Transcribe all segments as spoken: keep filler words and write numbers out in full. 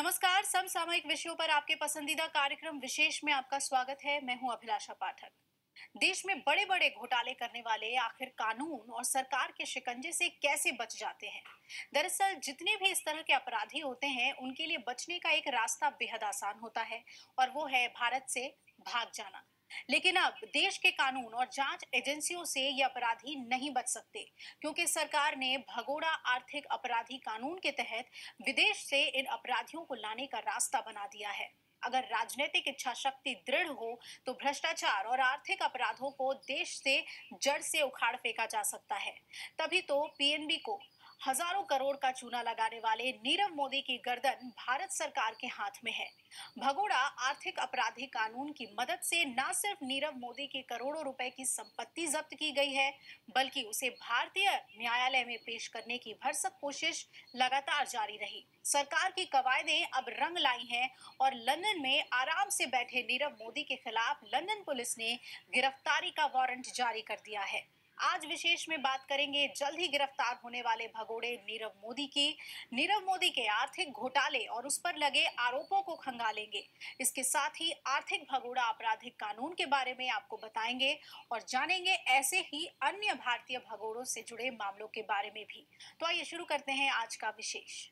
नमस्कार। समसामयिक विषयों पर आपके पसंदीदा कार्यक्रम विशेष में आपका स्वागत है। मैं हूं अभिलाषा पाठक। देश में बड़े बड़े घोटाले करने वाले आखिर कानून और सरकार के शिकंजे से कैसे बच जाते हैं? दरअसल जितने भी इस तरह के अपराधी होते हैं उनके लिए बचने का एक रास्ता बेहद आसान होता है, और वो है भारत से भाग जाना। लेकिन अब देश के कानून और जांच एजेंसियों से ये अपराधी नहीं बच सकते, क्योंकि सरकार ने भगोड़ा आर्थिक अपराधी कानून के तहत विदेश से इन अपराधियों को लाने का रास्ता बना दिया है। अगर राजनीतिक इच्छा शक्ति दृढ़ हो तो भ्रष्टाचार और आर्थिक अपराधों को देश से जड़ से उखाड़ फेंका जा सकता है। तभी तो पीएनबी को हजारों करोड़ का चूना लगाने वाले नीरव मोदी की गर्दन भारत सरकार के हाथ में है। भगोड़ा आर्थिक अपराधी कानून की मदद से न सिर्फ नीरव मोदी की करोड़ों रुपए की संपत्ति जब्त की गई है, बल्कि उसे भारतीय न्यायालय में पेश करने की भरसक कोशिश लगातार जारी रही। सरकार की कवायदें अब रंग लाई हैं और लंदन में आराम से बैठे नीरव मोदी के खिलाफ लंदन पुलिस ने गिरफ्तारी का वारंट जारी कर दिया है। आज विशेष में बात करेंगे जल्द ही गिरफ्तार होने वाले भगोड़े नीरव मोदी की, नीरव मोदी के आर्थिक घोटाले और उस पर लगे आरोपों को खंगालेंगे। इसके साथ ही आर्थिक भगोड़ा आपराधिक कानून के बारे में आपको बताएंगे और जानेंगे ऐसे ही अन्य भारतीय भगोड़ों से जुड़े मामलों के बारे में भी। तो आइए शुरू करते हैं आज का विशेष।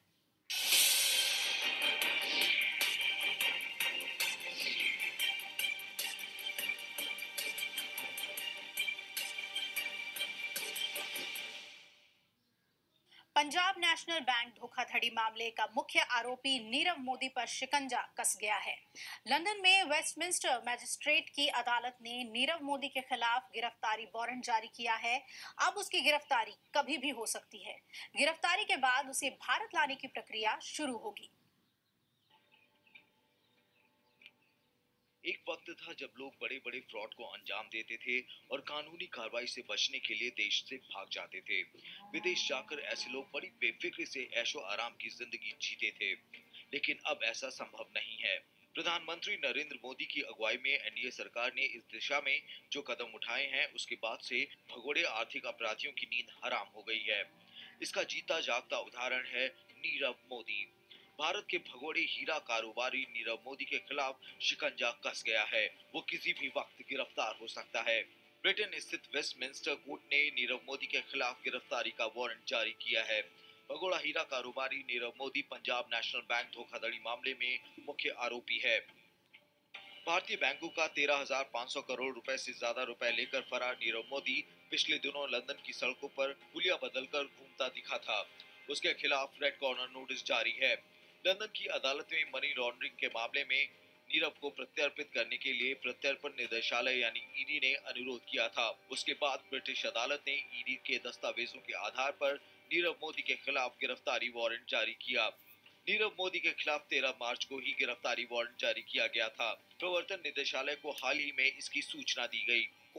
पंजाब नेशनल बैंक धोखाधड़ी मामले का मुख्य आरोपी नीरव मोदी पर शिकंजा कस गया है। लंदन में वेस्टमिंस्टर मैजिस्ट्रेट की अदालत ने नीरव मोदी के खिलाफ गिरफ्तारी वारंट जारी किया है। अब उसकी गिरफ्तारी कभी भी हो सकती है। गिरफ्तारी के बाद उसे भारत लाने की प्रक्रिया शुरू होगी। एक वक्त था जब लोग बड़े बड़े फ्रॉड को अंजाम देते थे और कानूनी कार्रवाई से बचने के लिए देश से भाग जाते थे। विदेश जाकर ऐसे लोग बड़ी बेफिक्री से ऐशो आराम की जिंदगी जीते थे, लेकिन अब ऐसा संभव नहीं है। प्रधानमंत्री नरेंद्र मोदी की अगुवाई में एनडीए सरकार ने इस दिशा में जो कदम उठाए हैं, उसके बाद से भगोड़े आर्थिक अपराधियों की नींद हराम हो गई है। इसका जीता जागता उदाहरण है नीरव मोदी। भारत के भगोड़े हीरा कारोबारी नीरव मोदी के खिलाफ शिकंजा कस गया है। वो किसी भी वक्त गिरफ्तार हो सकता है। ब्रिटेन स्थित वेस्टमिंस्टर कोर्ट ने नीरव मोदी के खिलाफ गिरफ्तारी का वारंट जारी किया है। भगोड़ा हीरा कारोबारी नीरव मोदी पंजाब नेशनल बैंक धोखाधड़ी मामले में मुख्य आरोपी है। भारतीय बैंकों का तेरह हजार पाँच सौ करोड़ रुपए से ज्यादा रुपए लेकर फरार नीरव मोदी पिछले दिनों लंदन की सड़कों पर हुलिया बदलकर घूमता दिखा था। उसके खिलाफ रेड कॉर्नर नोटिस जारी है। लंदन की अदालत में मनी लॉन्ड्रिंग के मामले में नीरव को प्रत्यर्पित करने के लिए प्रत्यर्पण निदेशालय यानी ईडी ने अनुरोध किया था। उसके बाद ब्रिटिश अदालत ने ईडी के दस्तावेजों के आधार पर नीरव मोदी के खिलाफ गिरफ्तारी वारंट जारी किया। नीरव मोदी के खिलाफ तेरह मार्च को ही गिरफ्तारी वारंट जारी किया गया था। प्रवर्तन निदेशालय को हाल ही में इसकी सूचना दी गई।